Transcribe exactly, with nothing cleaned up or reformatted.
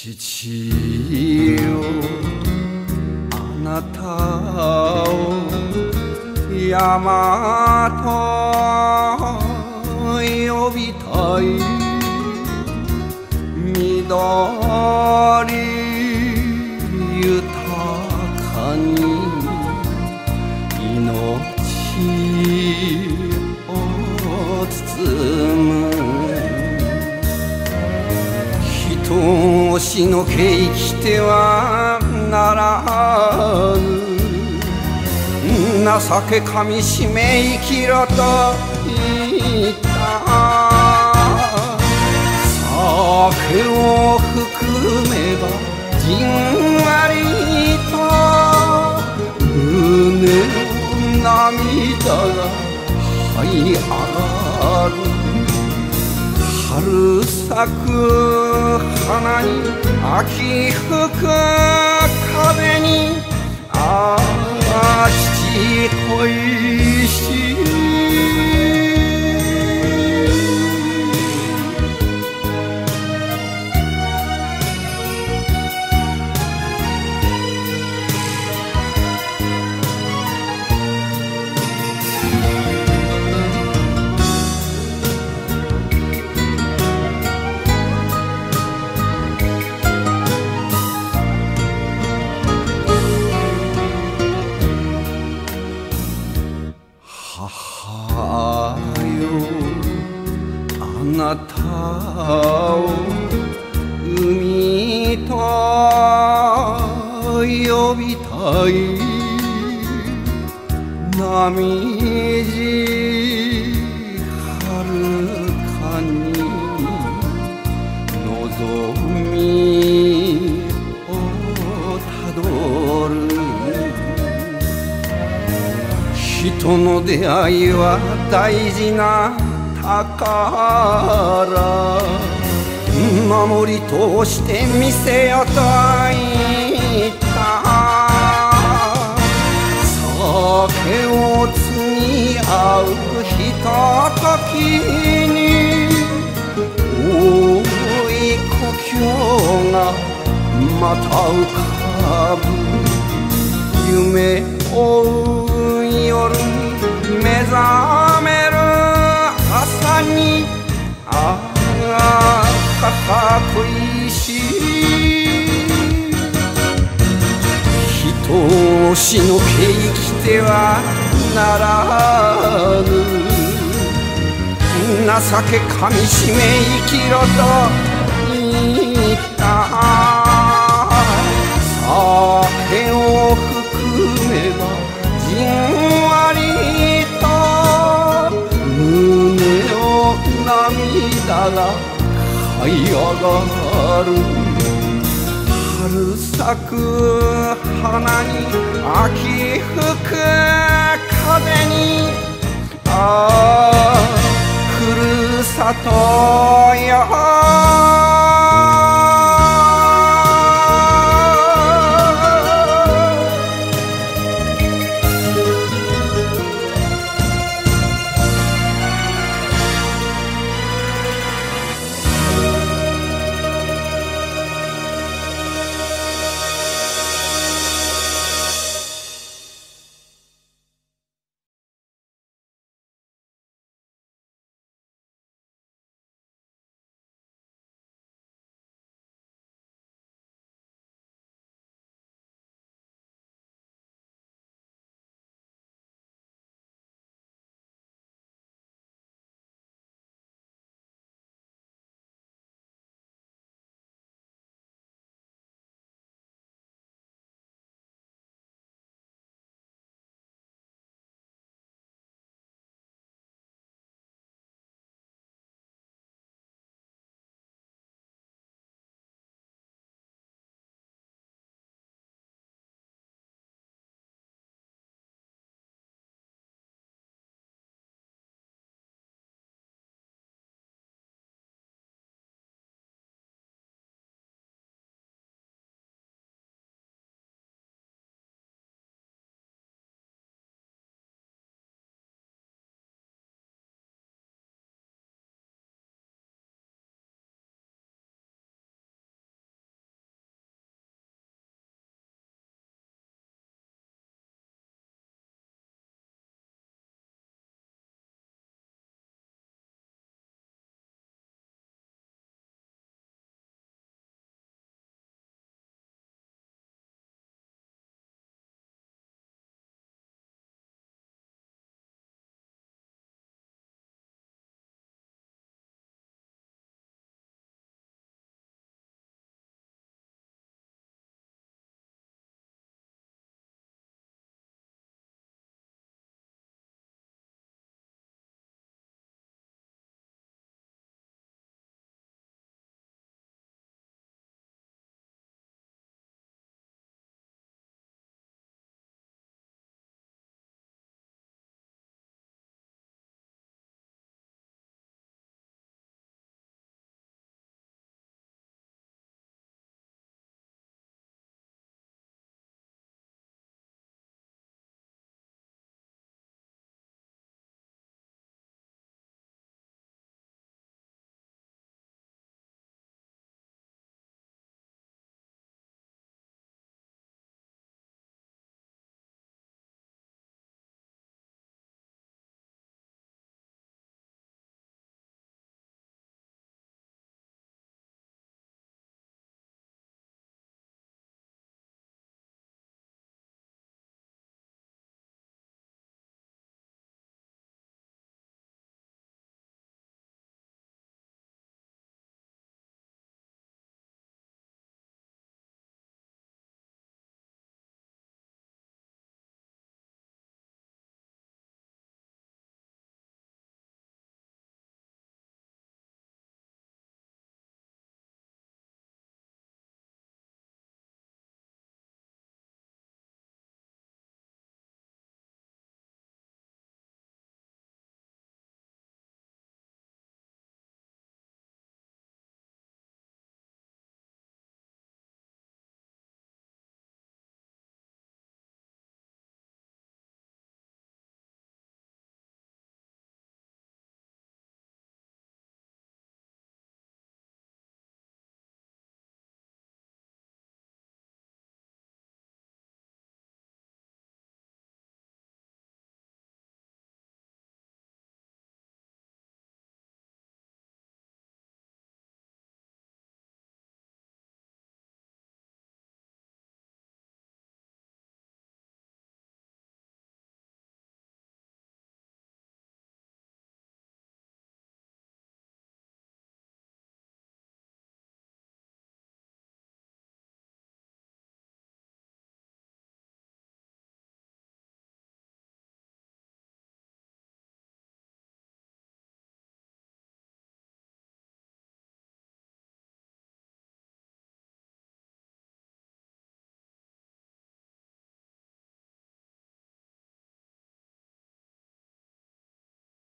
父よあなたを大和呼びたい緑豊かに命を包む人押しのけ生きてはならぬ情けかみしめ生きろと言った酒を含めばじんわりと胸の涙が這い上がる春咲く花に秋吹く風にああ父恋しい母よあなたを海と呼びたい波地遥かに望みをたどる人の出会いは大事な宝守り通してみせよと言った酒を継ぎ合うひとときに大い故郷がまた浮かぶ夢追う夜に目覚める朝にああか恋しい人押しのけ生きてはならぬ情けかみしめ生きろと言った酒を含めばじんわりと胸を涙が這い上がる春咲く花に秋吹く風にああふるさとよ